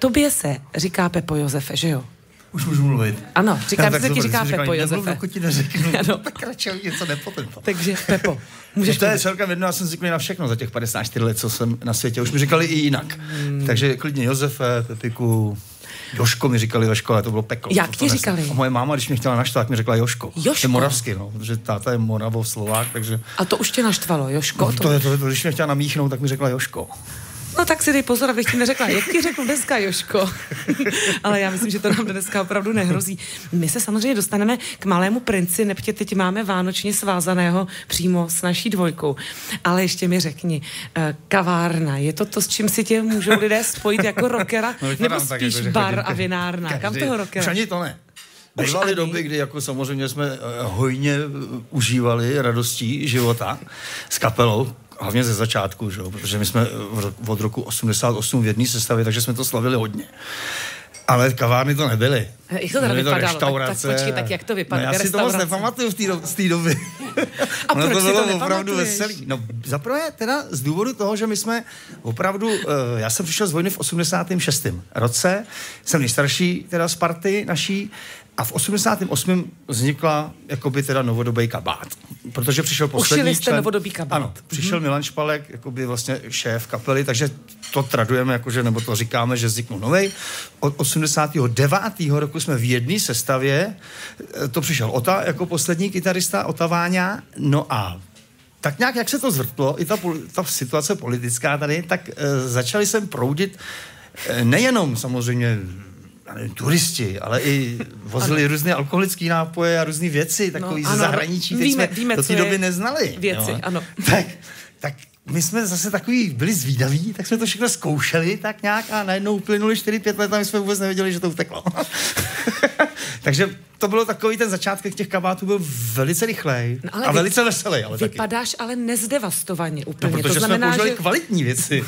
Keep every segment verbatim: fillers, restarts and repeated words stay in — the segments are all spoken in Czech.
Tobě se říká Pepo Josefe, že jo? Už můžu mluvit. Ano, říkám, no, že se ti říká Pepo říkali, Josefe. Nebudu, dokud ti neřeknu, ano. Tak radši něco nepotento. Takže Pepo, můžeš no to je celkem jedno, já jsem zvyklý na všechno za těch padesát čtyři let, co jsem na světě. Už mi říkali i jinak. Hmm. Takže klidně Josefe, Pepiku, Joško mi říkali ve škole, to bylo peklo. Jak ti říkali? A moje máma, když mě chtěla naštvat, tak mi řekla Joško. Joško? Je moravsky, no, protože táta je Moravov, Slovák, takže... A to už tě naštvalo, Joško? No, to, to, to, to, když mě chtěla namíchnout, tak mi řekla Joško. No tak si dej pozor, abych ti neřekla, jak ti řekl dneska, Joško. Ale já myslím, že to nám dneska opravdu nehrozí. My se samozřejmě dostaneme k Malému princi, neboť teď máme vánočně svázaného přímo s naší dvojkou. Ale ještě mi řekni, kavárna, je to to, s čím si tě můžou lidé spojit jako rockera, no, nebo spíš tak, bar a vinárna? Každý, kam toho rockera? Už ani to ne. Bývaly doby, kdy jako samozřejmě jsme hojně užívali radostí života s kapelou, hlavně ze začátku, že? Protože my jsme od roku osmdesát osm v jedné sestavě, takže jsme to slavili hodně. Ale kavárny to nebyly. Jak to teda vypadalo? Tak, tak počkej, tak jak to vypadalo? No já si to moc nepamatuju z té do, z té doby. A proč to si bylo to opravdu veselý. No zaprvé teda z důvodu toho, že my jsme opravdu, uh, já jsem přišel z vojny v osmdesátém šestém roce, jsem nejstarší teda z party naší, a v osmdesátém osmém vznikla jakoby teda novodobý kabát. Protože přišel poslední Ušili jste člen, novodobý kabát. Ano, přišel mm-hmm. Milan Špalek, jakoby vlastně šéf kapely, takže to tradujeme, jakože, nebo to říkáme, že vzniknul novej. Od osmdesátého devátého roku jsme v jedné sestavě, to přišel Ota jako poslední kytarista, Ota Váňa, no a tak nějak, jak se to zvrtlo, i ta, ta situace politická tady, tak e, začali sem proudit e, nejenom samozřejmě nevím, turisti, ale i vozili různé alkoholické nápoje a různé věci, takový no, ze zahraničí, teď víme, jsme víme, do té doby neznali. Věci, jo. ano. Tak, tak my jsme zase takový byli zvídaví, tak jsme to všechno zkoušeli tak nějak a najednou uplynuli čtyři pět let a my jsme vůbec nevěděli, že to uteklo. Takže to bylo takový, ten začátek těch kabátů byl velice rychlej no, a vy, velice veselý. Ale vypadáš taky. ale nezdevastovaně úplně. No, protože to znamená, jsme použili že... kvalitní věci.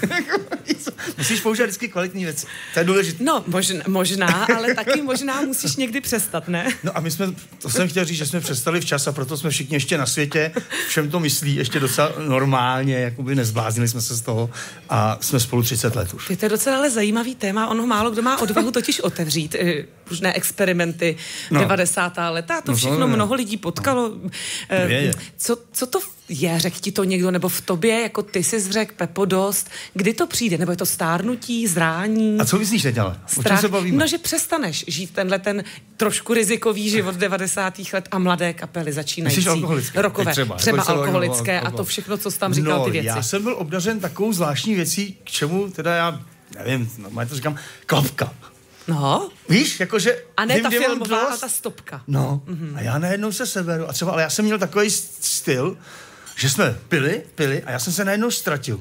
Musíš použít vždycky kvalitní věci. To je důležité. No, možná, možná, ale taky možná musíš někdy přestat, ne? No a my jsme, to jsem chtěl říct, že jsme přestali včas a proto jsme všichni ještě na světě, všem to myslí ještě docela normálně, jakoby nezbláznili jsme se z toho a jsme spolu třicet let už. To je docela ale zajímavý téma, ono málo kdo má odvahu totiž otevřít různé experimenty, no. devadesátá leta, to všechno no, mnoho lidí potkalo. No. Je, je. Co, co to je, řek ti to někdo, nebo v tobě, jako ty jsi řekl, Pepo, dost, kdy to přijde, nebo je to stárnutí, zrání? A co myslíš teď ale? O čem se bavíme? No, že přestaneš žít tenhle ten trošku rizikový život devadesátých let a mladé kapely začínající. Rokové, třeba, třeba alkoholické a to všechno, co jsi tam říkal, no, ty věci. Já jsem byl obdařen takovou zvláštní věcí, k čemu teda já, nevím, no, to říkám, klapka. No. Víš, jakože... A ne ta filmová a ta stopka. No, mm-hmm. A já najednou se seberu. A třeba, ale já jsem měl takový styl, že jsme pili, pili a já jsem se najednou ztratil.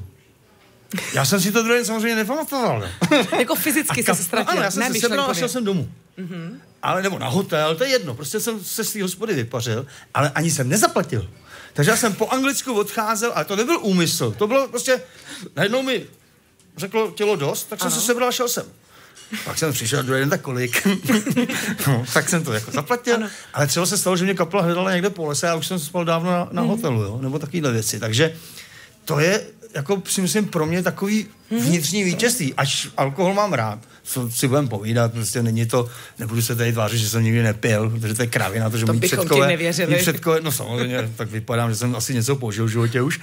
Já jsem si to druhý samozřejmě nepamatoval. Jako fyzicky kap... se ztratil. Ano, já jsem se sebral a šel jsem domů. Mm-hmm. Ale nebo na hotel, to je jedno. Prostě jsem se z té hospody vypařil, ale ani jsem nezaplatil. Takže já jsem po anglicku odcházel, ale to nebyl úmysl. To bylo prostě... Najednou mi řeklo tělo dost, tak jsem ano. se sebral a šel jsem. Pak jsem přišel druhý den, tak kolik. No, tak jsem to jako zaplatil, ano. Ale třeba se stalo, že mě kapela hledala někde po lese a už jsem spal dávno na, na mm. hotelu, jo? Nebo takovýhle věci. Takže to je, jako si myslím, pro mě takový vnitřní vítězství. Až alkohol mám rád, co si budem povídat, prostě není to, nebudu se tady tvářit, že jsem nikdy nepil, protože to je kravina, to, že to mý předkové, mý předkové, no samozřejmě, tak vypadám, že jsem asi něco použil v životě už.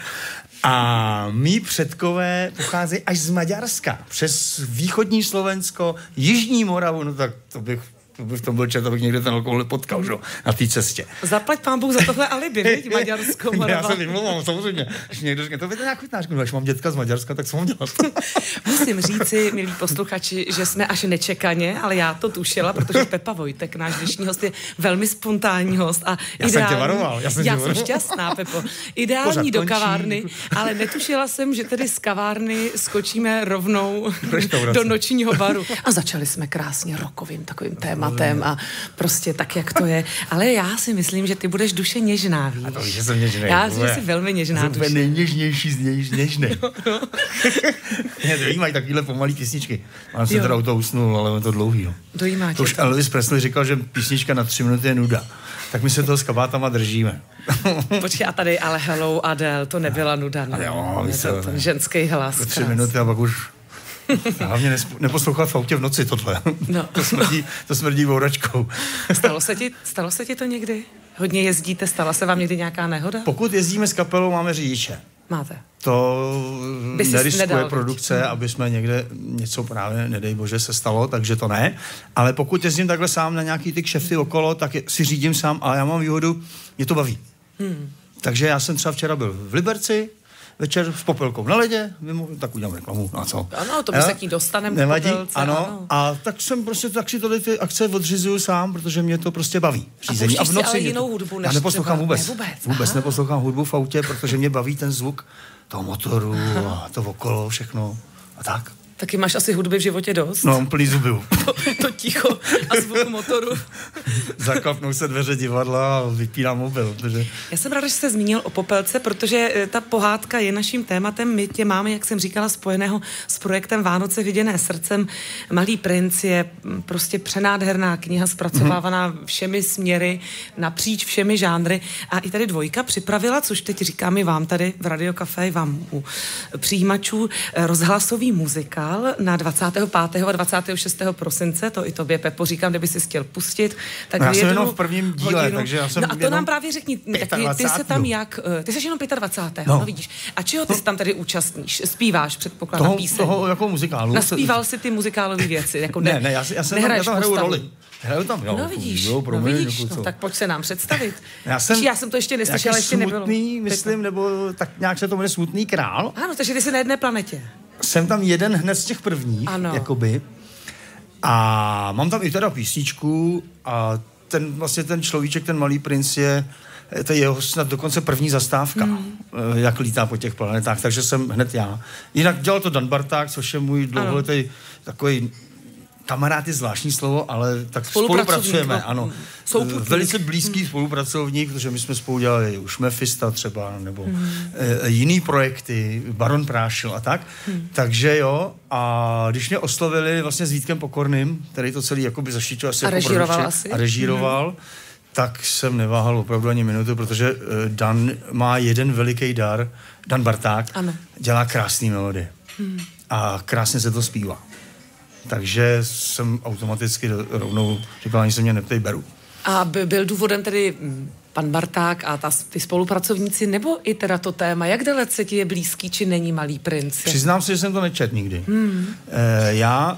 A mý předkové pocházejí až z Maďarska, přes východní Slovensko, jižní Moravu, no tak to bych v tom byl čet, abych někde ten alkohol potkal, že? Na té cestě. Zaplať pán Bůh za tohle alibi, viď, Maďarsko, Morava. Já se vymlouvám, samozřejmě. Když někdo řekne, to víte nějak chutnáčku, no, až mám dětka z Maďarska, tak co mám dělat? Musím říci, milí posluchači, že jsme až nečekaně, ale já to tušila, protože Pepa Vojtek, náš dnešní host, je velmi spontánní host. A já ideální, jsem tě varoval. Já jsem, já jsem šťastná, Pepo. Ideální Pořád do kavárny, ale netušila jsem, že tedy z kavárny skočíme rovnou do nočního baru. A začali jsme krásně rokovým takovým tématem. A prostě tak, jak to je. Ale já si myslím, že ty budeš duše něžná, víš. A to víš, že jsem něžný. Já si, že jsi velmi něžná duše. Jsem nejněžnější z něž, něžný. No, no. Mě mají takovýhle pomalý písničky. Mám se teda auto usnul, ale je to dlouhý. Jo. Dojímá to už to. Elvis Presley říkal, že písnička na tři minuty je nuda. Tak my se toho s kabátama držíme. Počkej, a tady ale Hello Adele, to nebyla nuda. No. Jo, to ten ženský hlas. Tři minuty a pak už Hlavně neposlouchat v autě v noci tohle. No. to, smrdí, to smrdí vouračkou. Stalo se ti, stalo se ti to někdy? Hodně jezdíte, stala se vám někdy nějaká nehoda? Pokud jezdíme s kapelou, máme řidiče. Máte. To neriskuje nedal, produkce, víc. Aby jsme někde něco právě, nedej bože, se stalo, takže to ne. Ale pokud jezdím takhle sám na nějaký ty kšefty okolo, tak si řídím sám a já mám výhodu, mě to baví. Hmm. Takže já jsem třeba včera byl v Liberci, večer s popelkou na ledě, tak udělám reklamu, a co? Ano, to by se k ní dostaneme. Nevadí, popelce, ano, ano. A tak jsem prostě, tak si tohle ty akce odřizuju sám, protože mě to prostě baví. Řízení. A, a v noci ale jinou hudbu, než já neposlouchám třeba, vůbec. Ne, vůbec. Vůbec neposlouchám hudbu v autě, protože mě baví ten zvuk toho motoru a to okolo, všechno a tak. Taky máš asi hudby v životě dost. No, plný zuby. to, to ticho a zvuk motoru. Zaklapnou se dveře divadla a vypínám mobil. Protože... Já jsem ráda, že jste zmínil o popelce, protože ta pohádka je naším tématem. My tě máme, jak jsem říkala, spojeného s projektem Vánoce viděné srdcem. Malý princ je prostě přenádherná kniha, zpracovávaná všemi směry, napříč všemi žánry. A i tady Dvojka připravila, což teď říkám i vám tady v Radio Café, vám u přijímačů, rozhlasový muzikál na dvacátého pátého a dvacátého šestého prosince, to i tobě, Pepo, říkám, kdyby si chtěl pustit. Tak no já jsem jenom v prvním díle, hodinu. Takže já jsem No a to nám právě řekni, taky, ty se tam jak, ty jsi jenom dvacátého pátého No. no vidíš. A čeho ty se tam tady účastníš? Zpíváš, předpokládám, toho, píseň? Toho jako muzikálu. Naspíval si ty muzikálové věci? Jako ne, ne, já, já jsem tam, já tam hraju roli. Hraju tam, jo. No vidíš, jo, no vidíš, no, tak pojď se nám představit. Já jsem, já jsem to ještě neslyšela, ještě nebylo. Smutný, myslím, nebo tak nějak se to jmenuje Smutný král. Ano, takže ty jsi na jedné planetě. Jsem tam jeden hned z těch prvních, ano. jakoby. A mám tam i teda písničku a ten vlastně ten človíček, ten malý princ je, to je jeho snad dokonce první zastávka, mm. jak lítá po těch planetách, takže jsem hned já. Jinak dělal to Dan Barták, což je můj dlouholetý takový kamarád je zvláštní slovo, ale tak spolupracujeme, no, ano. Souputník. Velice blízký hmm. spolupracovník, protože my jsme spolu dělali už Mefista třeba, nebo hmm. e, jiný projekty, Baron Prášil a tak. Hmm. Takže jo, a když mě oslovili vlastně s Vítkem Pokorným, který to celý jakoby zaštiťoval asi a jako režíroval asi. A režíroval, hmm. tak jsem neváhal opravdu ani minutu, protože Dan má jeden veliký dar, Dan Barták, ano. dělá krásný melodie. Hmm. A krásně se to zpívá. Takže jsem automaticky rovnou říkal, ani se mě neptej, beru. A by byl důvodem tedy pan Barták a ta, ty spolupracovníci, nebo i teda to téma, jak dalece ti je blízký, či není Malý princ? Přiznám se, že jsem to nečet nikdy. Hmm. E, já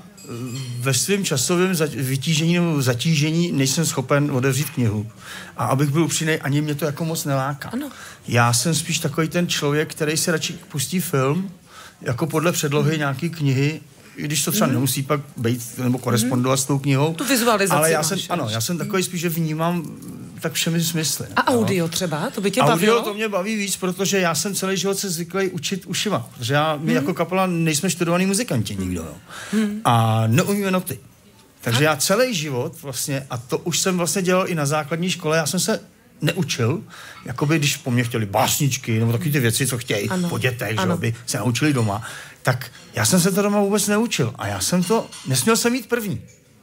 ve svém časovém vytížení nebo zatížení nejsem schopen otevřít knihu. A abych byl upřímnej, ani mě to jako moc neláká. Ano. Já jsem spíš takový ten člověk, který si radši pustí film, jako podle předlohy hmm. nějaký knihy, i když to třeba mm. nemusí pak být nebo korespondovat mm. s tou knihou. Tu vizualizaci ale já jsem, ano, já jsem takový spíš, že vnímám tak všemi smysly. A jo? Audio třeba? To by tě audio bavilo? Audio to mě baví víc, protože já jsem celý život se zvyklý učit ušima. Protože já, my mm. jako kapela nejsme studovaní muzikanti nikdo. Jo. Mm. A neumíme noty. Takže a? já celý život vlastně, a to už jsem vlastně dělal i na základní škole, já jsem se neučil, jakoby když po mně chtěli básničky, nebo takové ty věci, co chtějí po dětech, že aby se naučili doma, tak já jsem se to doma vůbec neučil. A já jsem to, nesměl jsem mít první.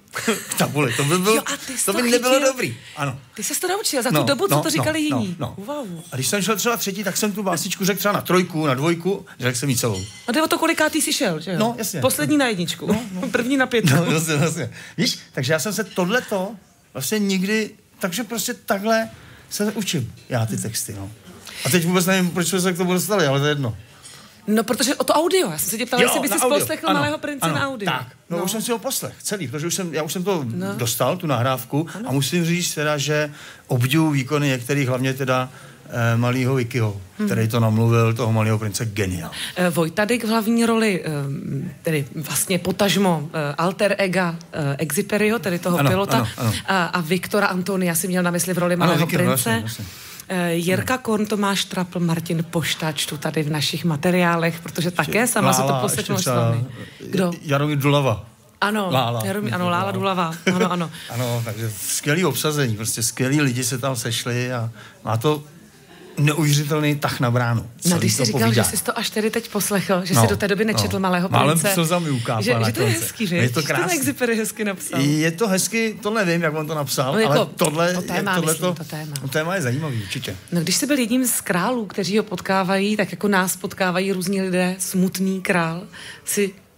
K tabuli, to by, byl, jo, to by nebylo dobrý. Ano. Ty jsi to naučil za no, tu dobu, co no, to říkali no, jiní. No, no. Wow. A když jsem šel třeba třetí, tak jsem tu básničku řekl třeba na trojku, na dvojku, řekl jsem jí celou. A jde o to, kolikátý jsi šel, že jo? No, jasně. Poslední na jedničku, no, no. První na pětku. No, jasně, jasně. Víš, takže já jsem se tohleto vlastně nikdy, takže prostě takhle se učím já ty texty, no. A teď vůbec nevím, proč jsme se k tomu dostali, ale to je jedno. No, protože o to audio. Já jsem se tě ptala, jestli bys si poslechl ano, Malého prince ano, na audio. Tak, no, no už jsem si ho poslech celý, protože už jsem, já už jsem to no. dostal, tu nahrávku, ano. a musím říct teda, že obdivuju výkony některých, hlavně teda eh, Malýho Vickyho, hmm. který to namluvil, toho Malého prince, geniál. Eh, Vojtadek v hlavní roli, eh, tedy vlastně potažmo eh, alter ega eh, Exuperyho, tedy toho ano, pilota, ano, ano. A, a Viktora Antonia si měl na mysli v roli Malého prince. Vlastně, vlastně. Jirka Korn, Tomáš Trapl, Martin Poštáč tu tady v našich materiálech, protože také sama se to poslechla s vámi. Kdo? Jaromír Dulava. Ano, Lála. Jaromír, ano, Lála Dulava. Ano, ano. Ano, takže skvělý obsazení, prostě skvělí lidi se tam sešli a má to neuvěřitelný tah na bránu. No, když jsi říkal, povídá. Že jsi to až tedy teď poslechl, že no, jsi do té doby nečetl no. Malého prince. Málem slzami ukápal že, na že to je hezký, že? Je to krásný. Ten Exupery hezky napsal. Je to hezky, to nevím, jak on to napsal, no, jako, ale tohle, to téma, tohle myslím, to, to téma. To téma je zajímavý, určitě. No, když jsi byl jedním z králů, kteří ho potkávají, tak jako nás potkávají různí lidé, smutný král, si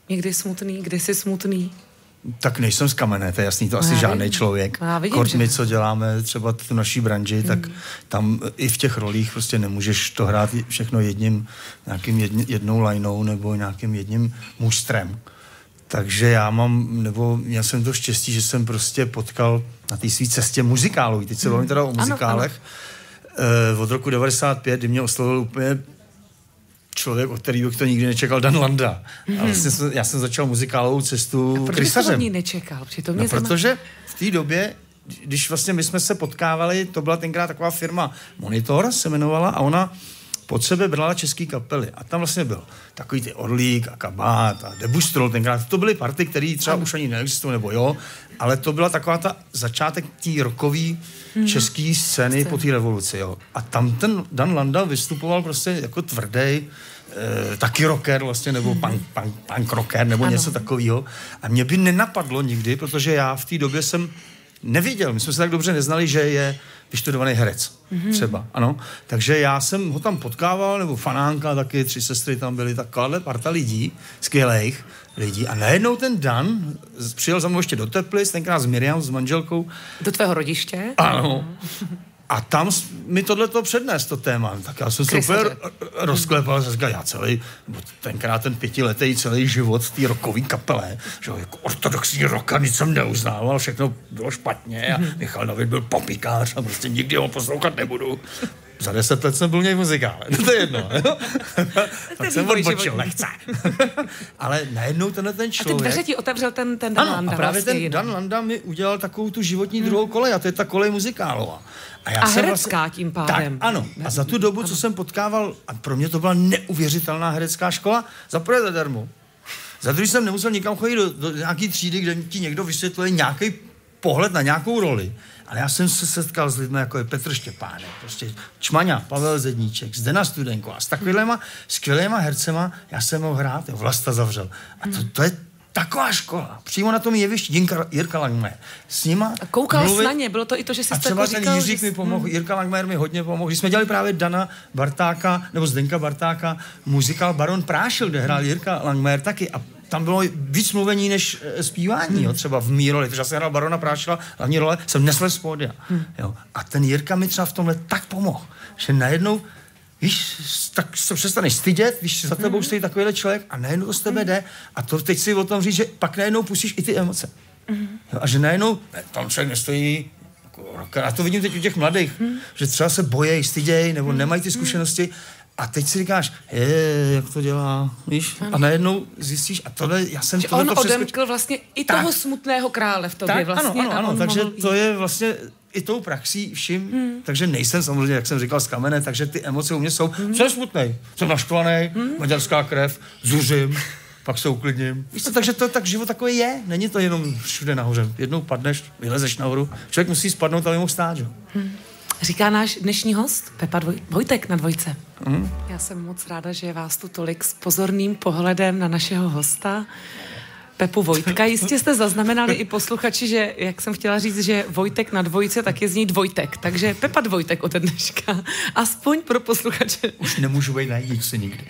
Někdy smutný, kdy jsi smutný? Tak nejsem z kamene, to je jasný, to No asi já žádný vím. člověk. No já vidím, Kort že my, ne. co děláme třeba v naší branži, hmm. tak tam i v těch rolích prostě nemůžeš to hrát všechno jedním, nějakým jedni, jednou lajnou nebo nějakým jedním mustrem. Takže já mám, nebo já jsem to štěstí, že jsem prostě potkal na té své cestě muzikálový. Teď se bavím teda o muzikálech. Ano, ano. Od roku devadesát pět, kdy mě oslovil úplně člověk, od kterého to nikdy nečekal, Dan Landa. Mm-hmm. A vlastně jsem, já jsem začal muzikálovou cestu krysařem. krysařem. Proč jsi to od ní nečekal? To mě no, protože v té době, když vlastně my jsme se potkávali, to byla tenkrát taková firma Monitor, se jmenovala, a ona pod sebe brala český kapely. A tam vlastně byl takový ty Orlík a Kabát a Debustrol tenkrát. To byly party, které třeba ano. už ani neexistují, nebo jo, ale to byla taková ta začátek té rockové hmm. české scény Jste. po té revoluci, jo. A tam ten Dan Landa vystupoval prostě jako tvrdý, e, taky rocker vlastně, nebo hmm. punk, punk, punk rocker, nebo ano. něco takového. A mě by nenapadlo nikdy, protože já v té době jsem nevěděl, my jsme se tak dobře neznali, že je vyštudovaný herec, mm-hmm. třeba, ano. Takže já jsem ho tam potkával, nebo fanánka taky, tři sestry tam byly, takováhle parta lidí, skvělejch lidí. A najednou ten Dan přijel za mnou ještě do Teplic, tenkrát s Miriam, s manželkou. Do tvého rodiště? Ano. A tam mi tohleto přednes, to téma. Tak já jsem se úplně rozklepal, že říkal, já celý, tenkrát ten pětiletý celý život v té rockové kapele, že jako ortodoxní rocka, nic jsem neuznával, všechno bylo špatně a Michal David byl popikář a prostě nikdy ho poslouchat nebudu. Za deset let jsem byl něj muzikále, no to je jedno. Tak jsem odbočil, lehce. Ale najednou tenhle ten člověk... A ty dveře ti otevřel ten, ten Dan ano, Landa. a právě vlastně ten jinou. Dan Landa mi udělal takovou tu životní hmm. druhou kolej, a to je ta kolej muzikálová. A, já a jsem herecká vlastně, tím pádem. Tak, ano. A za tu dobu, ano. co jsem potkával, a pro mě to byla neuvěřitelná herecká škola, za prvé zadarmo. Za druhý jsem nemusel nikam chodit do, do nějaký třídy, kde ti někdo vysvětluje nějaký pohled na nějakou roli. Ale já jsem se setkal s lidmi, jako je Petr Štěpánek, prostě Čmaňa, Pavel Zedníček, Zdena Studenková, s takovýhlema skvělýma hercema já jsem mohl hrát, jo, Vlasta zavřel. A to, to je taková škola. Přímo na tom jevišti Jirka, Jirka Langmajer. S nima a koukal mluvit, jsi na ně, bylo to i to, že jsi a třeba ten říkal, Jiřík že... mi pomohl, hmm. Jirka Langmajer mi hodně pomohl. Když jsme dělali právě Dana Bartáka, nebo Zdenka Bartáka, muzikál Baron Prášil, kde hrál Jirka Langmajer taky. A tam bylo víc mluvení než e, zpívání, hmm. jo, třeba v mý roli. Takže já jsem hrál Barona Prášila, hlavní role jsem nesl z pódia. Hmm. Jo. A ten Jirka mi třeba v tomhle tak pomohl, že najednou, víš, tak se přestaneš stydět, víš, za tebou stojí takovýhle člověk a najednou to z tebe jde. A to teď si o tom říct, že pak najednou pustíš i ty emoce. Jo, a že najednou, ne, tam člověk nestojí, jako, a to vidím teď u těch mladých, hmm. že třeba se bojejí, stydějí, nebo nemají ty zkušenosti. A teď si říkáš, je, jak to dělá, víš? A najednou zjistíš, a tohle, já jsem že tohle on to přeskočil. odemkl vlastně i toho tak, smutného krále v tobě tak, vlastně. Ano, ano, ano, takže mohl... to je vlastně i tou praxí vším, hmm. takže nejsem samozřejmě, jak jsem říkal, z kamene, takže ty emoce u mě jsou, hmm. jsem smutnej, jsem naštvaný, hmm. maďarská krev, zuřím, pak se uklidním. Víš co, takže to tak život takový je, není to jenom všude nahoře. Jednou padneš, vylezeš nahoru, člověk musí spadnout, aby mohl stát, jo. Hmm. Říká náš dnešní host, Pepa Dvoj- Vojtek na dvojce. Mm. Já jsem moc ráda, že je vás tu tolik s pozorným pohledem na našeho hosta, Pepu Vojtka. Jistě jste zaznamenali i posluchači, že, jak jsem chtěla říct, že Vojtek na dvojce, tak je z ní Dvojtek. Takže Pepa Dvojtek od dneška. Aspoň pro posluchače. Už nemůžu být na jedničce nikdy.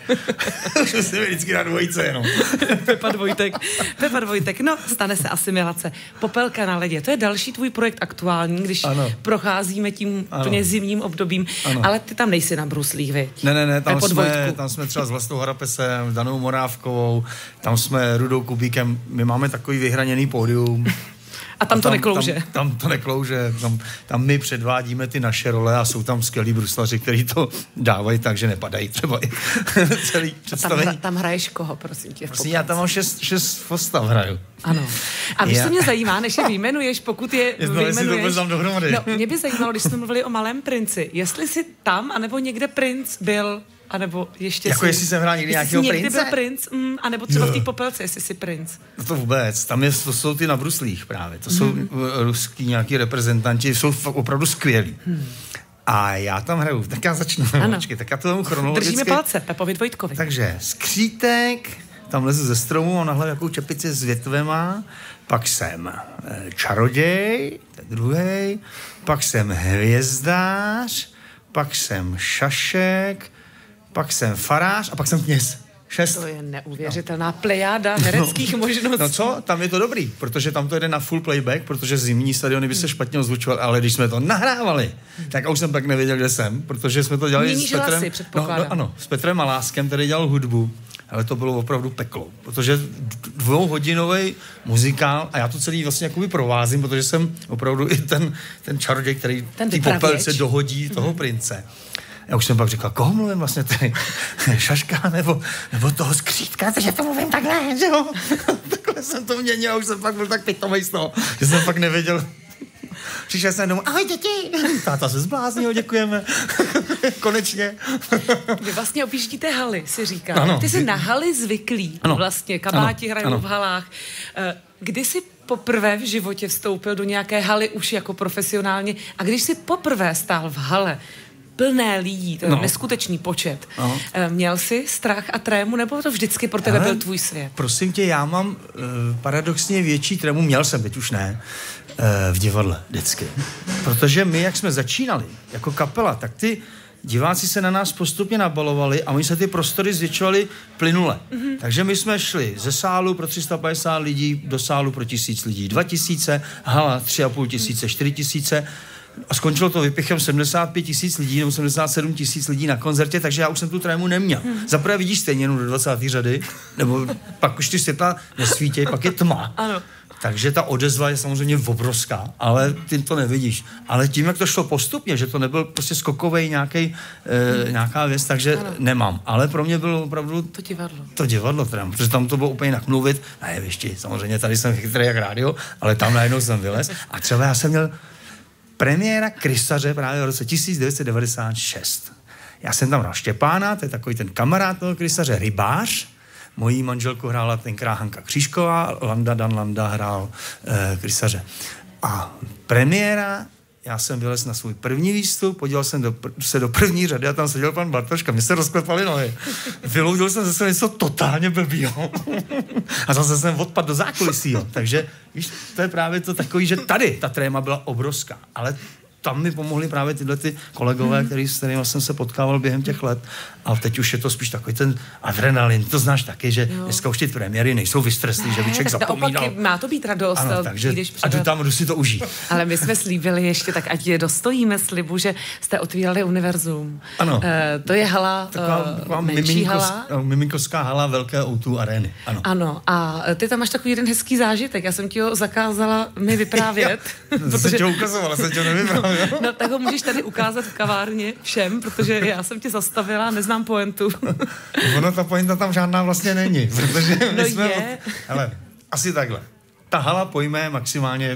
Už musím být vždycky na dvojce jenom. Pepa Dvojtek. Pepa Dvojtek. No, stane se asimilace. Popelka na ledě. To je další tvůj projekt aktuální, když ano. procházíme tím úplně zimním obdobím. Ano. Ale ty tam nejsi na bruslích, viď? Ne, ne, ne, tam jsme, tam jsme třeba s Vlastou Harapesem, Danou Morávkovou, tam jsme Rudou Kubíkem. My máme takový vyhraněný pódium. A tam, a tam to neklouže. Tam, tam to neklouže. Tam, tam my předvádíme ty naše role a jsou tam skvělí bruslaři, kteří to dávají tak, že nepadají třeba i celý představení. Tam, tam hraješ koho, prosím tě? Prosím, já tam mám šest, šest postav hraju. Ano. A víš, co mě zajímá, než je vyjmenuješ, pokud je vyjmenuješ. To dohromady. No, mě by zajímalo, když jsme mluvili o Malém princi, jestli jsi tam, anebo někde princ byl, anebo ještě jako jsi... jestli jsem hrál někdy nějakého prince? Někdy byl princ, mm, anebo třeba no. v té Popelce, jestli jsi princ. No to vůbec, tam je, to jsou ty na bruslích právě, to jsou hmm. ruský nějaký reprezentanti, jsou opravdu skvělí. Hmm. A já tam hraju, tak já začnu, počkej, tak já to vemu chronologicky. Držíme palce, Pepovi Dvojtkovi. Takže skřítek, tam lezu ze stromu, mám na hlavě jakou čepici s větvema, pak jsem čaroděj, ten druhej, pak jsem hvězdář, pak jsem šašek, pak jsem farář a pak jsem kněz. Šest. To je neuvěřitelná plejáda hereckých no. možností. No co, tam je to dobrý, protože tam to jde na full playback, protože zimní stadiony by se špatně ozvučovaly, ale když jsme to nahrávali, tak už jsem pak nevěděl, kde jsem, protože jsme to dělali Měníš s Petrem. hlasy, předpokládám. No, no, ano, s Petrem Maláskem, který dělal hudbu, ale to bylo opravdu peklo, protože dvouhodinový muzikál a já to celý vlastně jakoby provázím, protože jsem opravdu i ten, ten čaroděj, který ty popelce dohodí toho hmm. prince. Já už jsem pak říkal, koho mluvím vlastně tady? Šaška nebo, nebo toho skřítka, takže to mluvím takhle, že jo? Takhle jsem to měnil a už jsem pak byl tak pitomej z toho, že jsem pak nevěděl. Přišel jsem domů, ahoj děti, táta se zbláznil, děkujeme, konečně. Vy vlastně objíždíte haly, si říká. Ano. Ty jsi na haly zvyklý, ano. vlastně, kabáti hrajou ano. v halách. Kdy jsi poprvé v životě vstoupil do nějaké haly už jako profesionálně a když jsi poprvé stál v hale, plné lidí, to je no. neskutečný počet. No. Měl jsi strach a trému, nebo to vždycky pro tebe byl tvůj svět? Prosím tě, já mám uh, paradoxně větší trému, měl jsem, teď už ne, uh, v divadle vždycky. Protože my, jak jsme začínali jako kapela, tak ty diváci se na nás postupně nabalovali a my se ty prostory zvětšovali plynule. Mm-hmm. Takže my jsme šli ze sálu pro tři sta padesát lidí do sálu pro tisíc lidí. Dva tisíce, hala, tři a půl tisíce, čtyři tisíce. A skončilo to vypichem sedmdesát pět tisíc lidí nebo sedmdesát sedm tisíc lidí na koncertě, takže já už jsem tu trému neměl. Hmm. Zaprvé vidíš stejně jenom do dvacáté řady, nebo pak už ty světla nesvítí, pak je tma. Ano. Takže ta odezva je samozřejmě obrovská, ale ty to nevidíš. Ale tím, jak to šlo postupně, že to nebyl prostě skokovej nějaký, e, nějaká věc, takže ano. nemám. Ale pro mě bylo opravdu to divadlo. To divadlo, teda, protože tam to bylo úplně jinak mluvit. Na jevišti, samozřejmě tady jsem chytrý jak rádio, ale tam najednou jsem vylez. A třeba já jsem měl premiéra Krysaře právě v roce tisíc devět set devadesát šest. Já jsem tam hrál Štěpána, to je takový ten kamarád toho Krysaře, rybář. Mojí manželku hrála tenkrát Hanka Křížková, Landa Dan Landa hrál e, Krysaře. A premiéra, já jsem vylez na svůj první výstup, podíval jsem do, se do první řady a tam seděl pan Bartoška, mě se rozklepaly nohy. Vyloudil jsem zase něco totálně blbýho. A zase jsem odpadl do zákulisího. Takže víš, to je právě to takový, že tady ta tréma byla obrovská, ale tam mi pomohli právě tyhle ty kolegové, hmm. který, s kterými jsem se potkával během těch let. A teď už je to spíš takový ten adrenalin. To znáš taky, že jo. Dneska už ty premiéry nejsou vystreslí, ne, že by člověk zapomínal. Opak, má to být radost. Ano, takže když před... a jdu tam, jdu si to užít. Ale my jsme slíbili ještě, tak ať je dostojíme slibu, že jste otvírali univerzum. Ano. Uh, to je hala, taková, uh, taková menší miminkos, hala. Miminkovská hala velké ó dva arény. Ano. Ano. A ty tam máš takový jeden hezký zážitek. Já jsem ti ho zakázala mi vyprávět. protože... Jsem tě ukazovala, jsem tě nevyprávěl. No, tak ho můžeš tady ukázat v kavárně všem, protože já jsem tě zastavila, neznám pointu. Ono, ta pointa tam žádná vlastně není, protože my no jsme... je. Od... Hele, asi takhle. Ta hala pojme maximálně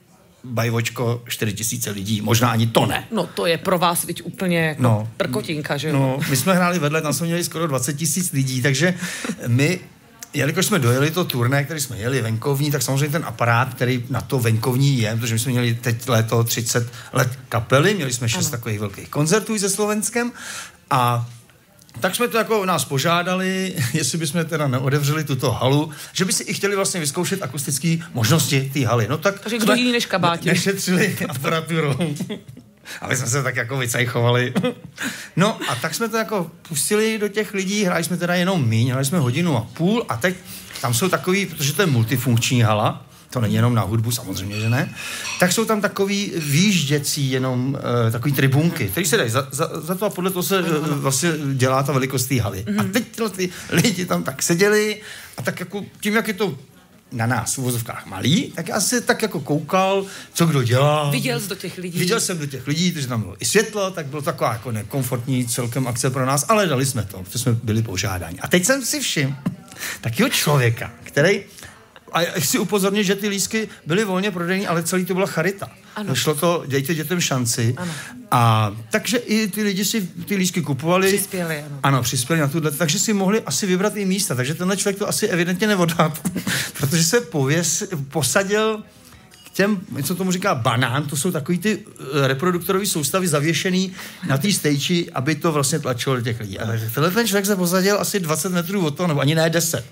bajvočko čtyři tisíce lidí, možná ani to ne. No to je pro vás teď úplně jako no, prkotinka, že jo? No, my jsme hráli vedle, tam jsme měli skoro dvacet tisíc lidí, takže my... Jelikož jsme dojeli to turné, který jsme jeli venkovní, tak samozřejmě ten aparát, který na to venkovní je, protože my jsme měli teď léto třicet let kapely, měli jsme šest ano. takových velkých koncertů se Slovenskem a tak jsme to jako nás požádali, jestli bychom teda neodevřeli tuto halu, že by si i chtěli vlastně vyzkoušet akustické možnosti té haly. No tak takže kdo jiný než kabáti. Nešetřili aparaturou. A my jsme se tak jako vycajchovali. No a tak jsme to jako pustili do těch lidí, hráli jsme teda jenom míň, hráli jsme hodinu a půl a teď tam jsou takový, protože to je multifunkční hala, to není jenom na hudbu, samozřejmě, že ne, tak jsou tam takový výjížděcí jenom uh, takový tribunky, které se dají za, za, za to a podle toho se uh, vlastně dělá ta velikost té haly. Mm-hmm. A teď tyhle ty lidi tam tak seděli a tak jako tím, jak je to na nás v uvozovkách malý, tak já si tak jako koukal, co kdo dělá. Viděl jsi do těch lidí. Viděl jsem do těch lidí, protože tam bylo i světlo, tak bylo taková jako nekomfortní celkem akce pro nás, ale dali jsme to, protože jsme byli požádáni. A teď jsem si všiml takového člověka, který, a já chci upozornit, že ty lístky byly volně prodejní, ale celý to byla charita. Ano. Šlo to, dejte dětem šanci. Ano. A takže i ty lidi si ty lístky kupovali. Přispěli, ano. Ano, přispěli na tuhle, takže si mohli asi vybrat i místa. Takže tenhle člověk to asi evidentně neodhad, protože se pověs, posadil k těm, co tomu říká banán, to jsou takový ty reproduktorové soustavy zavěšený na té stage, aby to vlastně tlačilo do těch lidí. A tenhle ten člověk se posadil asi dvacet metrů od toho, nebo ani ne deset.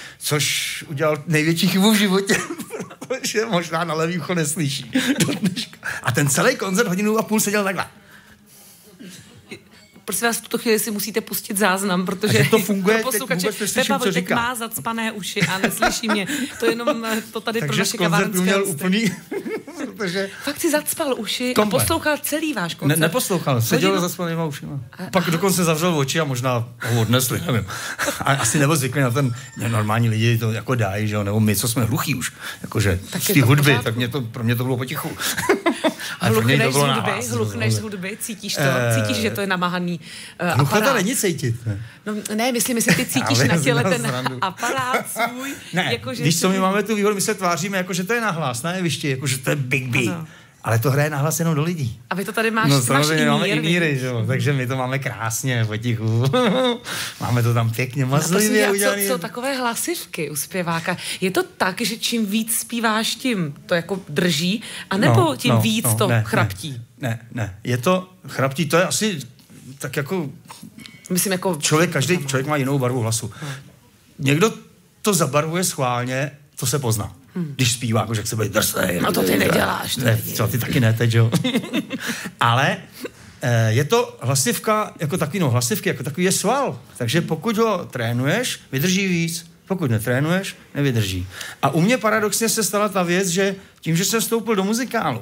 Což udělal největší chybu v životě, protože možná na levý ucho neslyší. A ten celý koncert hodinu a půl seděl takhle. prosím vás, v tuto chvíli si musíte pustit záznam, protože to funguje, pro posluchače Pepa Vojtek má zacpané uši a neslyší mě. To jenom to tady pro naše kavárnské měl úplný, protože... Fakt si zacpal uši a poslouchal celý váš koncert. Ne, neposlouchal, seděl za zacpanýma ušima. Pak dokonce zavřel oči a možná ho odnesli, nevím. A asi nebo zvykli na ten, normální lidi to jako dají, že jo, nebo my, co jsme hluchý už, jakože z té hudby, tak mě to, pro mě to bylo potichu. Hluchneš z hudby, hluchneš z hudby, cítíš to, cítíš, že to je namahaný uh, aparát. Hluchne to není cítit, ne? No ne, myslím, že ty cítíš na těle ten zrandu. Aparát svůj. Ne, jako, že víš co, my máme tu výhodu, my se tváříme, jako že to je nahlas na jevišti, jako že to je Big B. Ano. Ale to hraje nahlas jenom do lidí. A vy to tady máš, no, máš i mír, máme i míry, že jo, takže my to máme krásně, potichu. Máme to tam pěkně mazlivě no, udělané. Co, co takové hlasivky u zpěváka? Je to tak, že čím víc zpíváš, tím to jako drží, anebo no, tím no, víc no, to ne, chraptí? Ne, ne, je to chraptí, to je asi tak jako... Myslím jako... Člověk, každý člověk má jinou barvu hlasu. No. Někdo to zabarvuje schválně, to se pozná. Hmm. Když zpívá, jako, že chce být drsnej. No to ty neděláš. Ne, co, ty taky ne, teď, jo. Ale e, je to hlasivka, jako takový, no hlasivky, jako takový je sval. Takže pokud ho trénuješ, vydrží víc. Pokud netrénuješ, nevydrží. A u mě paradoxně se stala ta věc, že tím, že jsem vstoupil do muzikálu,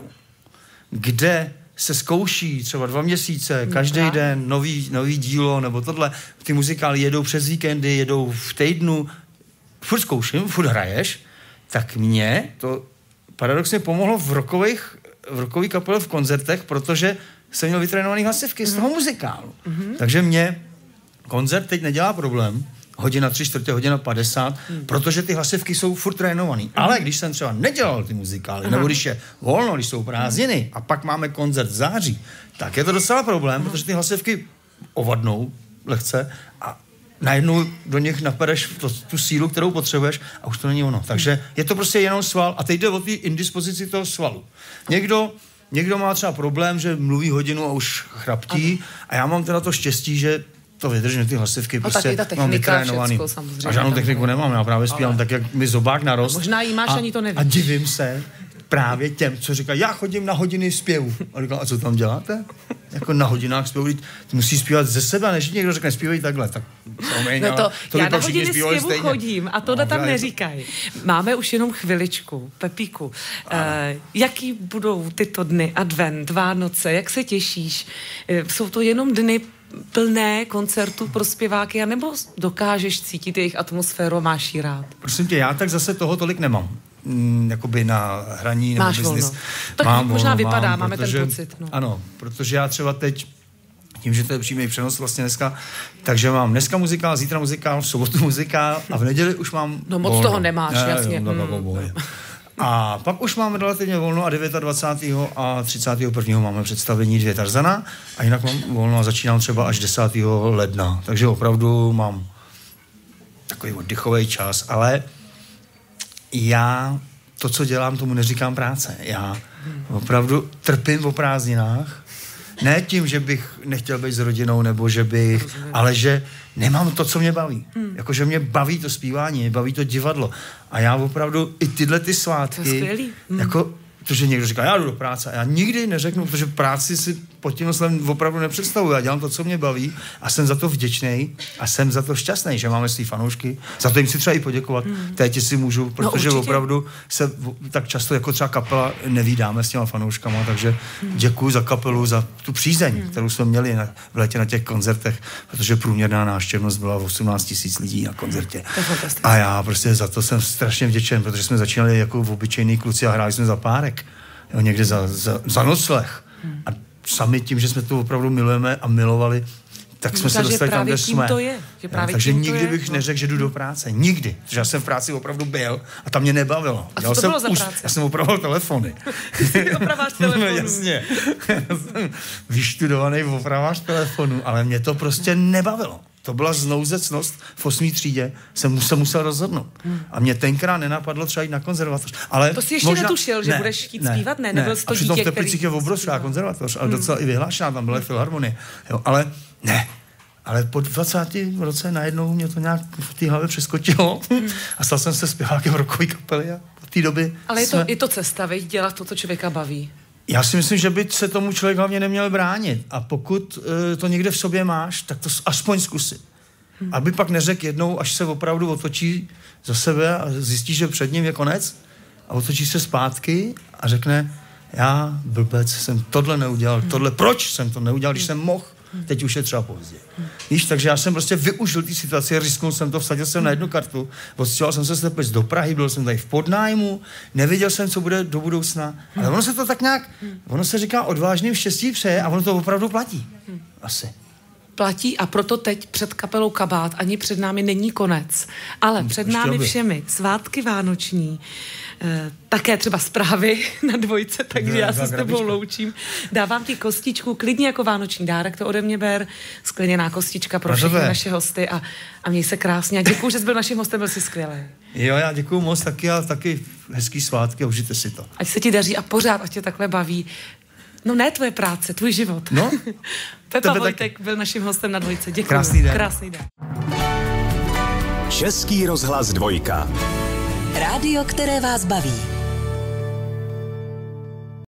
kde se zkouší třeba dva měsíce, každý no, den nový, nový dílo, nebo tohle, ty muzikály jedou přes víkendy, jedou v týdnu, furt zkouším, furt hraješ, tak mě to paradoxně pomohlo v rockových, v rockový kapele v koncertech, protože jsem měl vytrénovaný hlasivky mm-hmm. z toho muzikálu. Mm-hmm. Takže mě koncert teď nedělá problém, hodina tři čtvrtě, hodina padesát, mm. protože ty hlasivky jsou furt trénovaný. Mm. Ale když jsem třeba nedělal ty muzikály, Aha. nebo když je volno, když jsou prázdniny a pak máme koncert v září, tak je to docela problém, mm. protože ty hlasivky ovadnou lehce a najednou do nich napadeš to, tu sílu, kterou potřebuješ a už to není ono. Takže je to prostě jenom sval a teď jde o té indispozici toho svalu. Někdo, někdo má třeba problém, že mluví hodinu a už chraptí a já mám teda to štěstí, že to vydržím, ty hlasivky no, prostě mám vytrénovaný. A žádnou techniku nemám, já právě zpívám ale... tak, jak mi zobák narost. Možná jí máš, a, ani to nevíš. A divím se právě těm, co říkají, já chodím na hodiny zpěvu. A říkám, a co tam děláte? Jako na hodinách zpěvu, ty musíš zpívat ze sebe, než někdo řekne, zpívej takhle. Tak, promiň, no to, to já na hodiny zpěvu stejně. Chodím a tohle no, tam neříkají. Máme už jenom chviličku, Pepíku. Uh, jaký budou tyto dny, advent, Vánoce, jak se těšíš? Uh, jsou to jenom dny plné koncertů pro zpěváky, anebo dokážeš cítit jejich atmosféru a máš jí rád? Prosím tě, já tak zase toho tolik nemám. Mm, jakoby na hraní nebo biznis. Tak mám možná volno, vypadá, mám, máme protože, ten pocit. No. Ano, protože já třeba teď, tím, že to je přímý přenos vlastně dneska, takže mám dneska muzikál, zítra muzikál, v sobotu muzikál a v neděli už mám No moc volno. toho nemáš, ne, jasně. Jo, mm. A pak už máme relativně volno a dvacátého devátého a třicátého prvního máme představení Dvě Tarzana a jinak mám volno a začínám třeba až desátého ledna. Takže opravdu mám takový oddychový čas, ale já to, co dělám, tomu neříkám práce. Já opravdu trpím o prázdninách. Ne tím, že bych nechtěl být s rodinou, nebo že bych, ale že nemám to, co mě baví. Hmm. Jakože mě baví to zpívání, mě baví to divadlo. A já opravdu i tyhle ty svátky, hmm. jako, protože někdo říká, já jdu do práce a já nikdy neřeknu, protože práci si pod tím slovem opravdu nepředstavuji. Já dělám to, co mě baví a jsem za to vděčný a jsem za to šťastný, že máme svý fanoušky. Za to jim si třeba i poděkovat. Hmm. Teď si můžu, protože no, opravdu se tak často jako třeba kapela nevídáme s těma fanouškama, takže hmm. děkuju za kapelu, za tu přízeň, hmm. kterou jsme měli na, v létě na těch koncertech, protože průměrná návštěvnost byla osmnáct tisíc lidí na koncertě. A já prostě za to jsem strašně vděčen, protože jsme začínali jako v obyčejný kluci a hráli jsme za párek, jo, někde za, za, za nocleh. Hmm. A sami tím, že jsme to opravdu milujeme a milovali, tak jsme Říká, se dostali tam, kde jsme. To je, že právě takže nikdy je, bych no. neřekl, že jdu do práce. Nikdy. Protože já jsem v práci opravdu byl a tam mě nebavilo. A co to bylo za už, práce? Já jsem opravoval telefony. Ty opraváš telefonu. No, jasně. Já jsem vyštudovaný opravář telefonu, ale mě to prostě nebavilo. To byla znouzecnost. V osmý třídě jsem se musel rozhodnout. Hmm. A mě tenkrát nenapadlo třeba jít na konzervatoř. Ale to jsi ještě možná, netušil, že ne, budeš chtít ne, zpívat? Ne, ne. nebyl jsi to a přitom dítě, v Teplicích je obrovská konzervatoř, ale hmm. docela i vyhlášená, tam byla hmm. filharmonie. Jo, ale ne. Ale po dvacátém roce najednou mě to nějak v té hlavě přeskočilo hmm. a stal jsem se zpěvákem rockové kapely a od té doby... Ale je to, jsme... je to cesta, veď, dělat to, co člověka baví. Já si myslím, že by se tomu člověk hlavně neměl bránit. A pokud uh, to někde v sobě máš, tak to aspoň zkusit. Hmm. Aby pak neřekl jednou, až se opravdu otočí za sebe a zjistí, že před ním je konec a otočí se zpátky a řekne, já blbec jsem tohle neudělal, hmm. tohle, proč jsem to neudělal, když jsem mohl, teď už je třeba pozdě. Hmm. Víš, takže já jsem prostě využil ty situace, risknul jsem to, vsadil jsem hmm. na jednu kartu, odstěhoval jsem se slepec do Prahy, byl jsem tady v podnájmu, nevěděl jsem, co bude do budoucna, hmm. ale ono se to tak nějak, ono se říká odvážným štěstí přeje a ono to opravdu platí. Hmm. Asi. Platí a proto teď před kapelou Kabát ani před námi není konec. Ale před námi všemi svátky vánoční, eh, také třeba zprávy na dvojce, takže já se s tebou loučím. Dávám ti kostičku, klidně jako vánoční dárek, to ode mě ber, skleněná kostička pro všechny naše hosty a, a měj se krásně. A děkuju, že jsi byl naším hostem, byl jsi skvělý. Jo, já děkuju moc taky a taky hezký svátky a užijte si to. Ať se ti daří a pořád, ať tě takhle baví. No ne tvoje práce, tvůj život. No, Pepa Vojtek taky byl naším hostem na dvojce. Děkuji. Krásný den. Krásný den. Český rozhlas dvojka. Rádio, které vás baví.